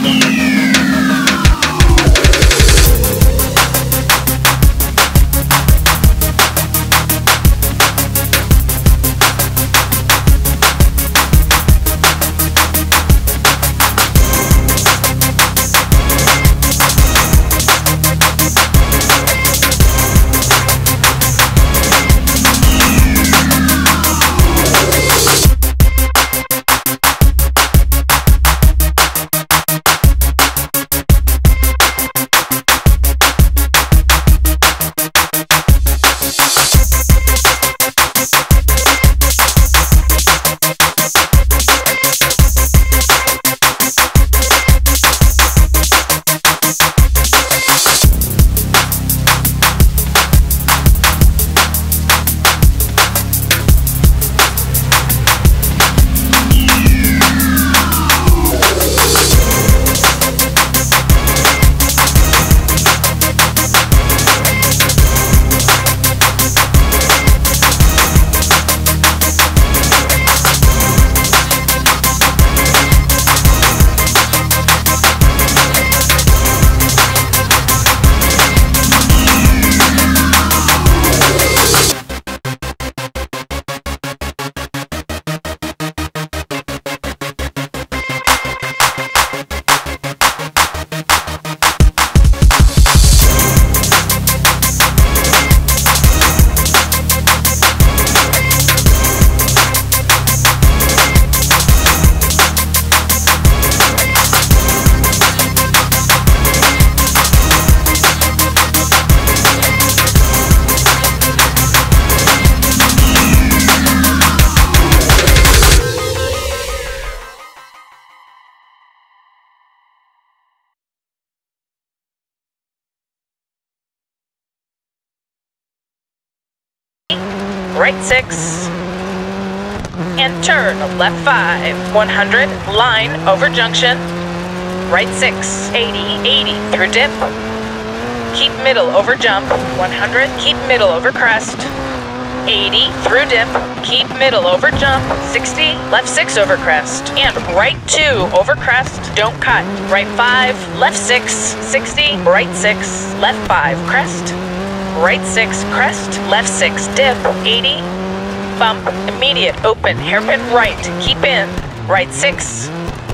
right 6, and turn left 5, 100, line over junction, right 6, 80, 80, through dip, keep middle over jump, 100, keep middle over crest, 80, through dip, keep middle over jump, 60, left 6 over crest, and right 2 over crest, don't cut, right 5, left 6, 60, right 6, left 5, crest, right 6, crest, left 6, dip, 80, bump, immediate, open, hairpin right, keep in, right 6,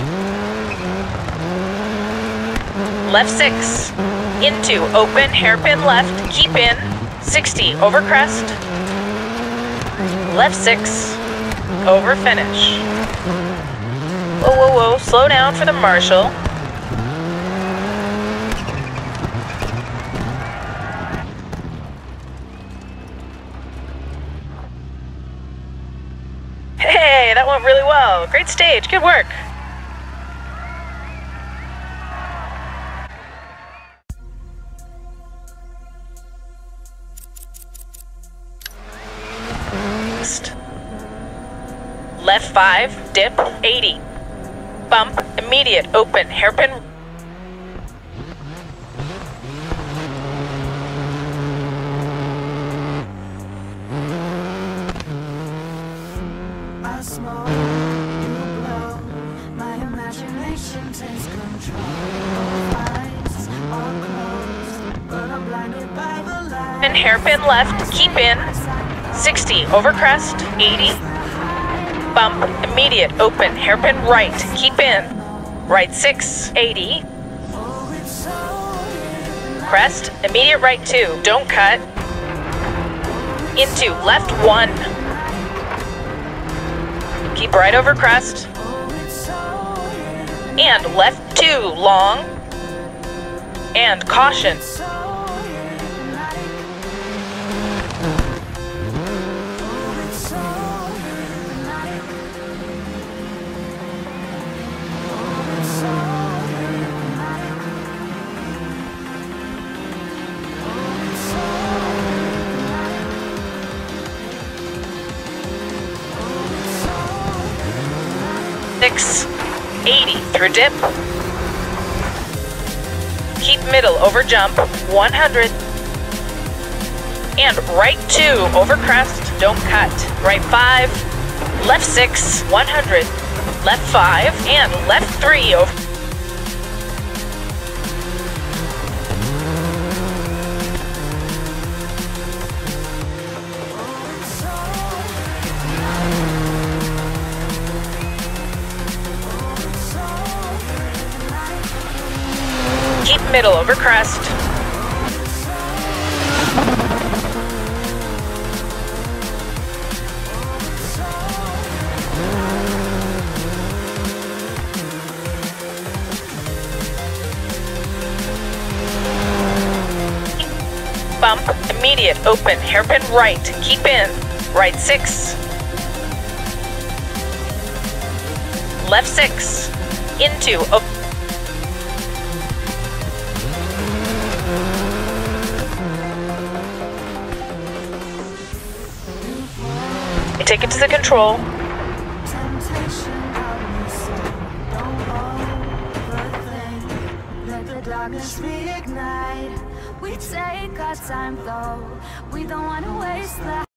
left 6, into, open, hairpin left, keep in, 60, over crest, left 6, over finish. Whoa, whoa, whoa, slow down for the marshal. Hey, that went really well. Great stage, good work. Left 5, dip, 80. Bump, immediate, open, hairpin. I smoke, you blow, my imagination takes control. Eyes are closed, but I'm blinded by the light. And hairpin left, keep in, 60, over crest, 80. Bump, immediate, open, hairpin right, keep in, right 6, 80. Crest, immediate right 2, don't cut. Into, left 1. Keep right over crest. And left 2, long. And caution. Six, 80 through dip. Keep middle over jump, 100. And right 2 over crest, don't cut. Right 5, left 6, 100. Left 5 and left 3 over. middle over crest. Bump, immediate, open, hairpin right, keep in, right 6. Left 6, into, open. Take it to the control. Temptation out me, so don't overthink. Let the darkness reignite. We take our time though. We don't wanna waste that.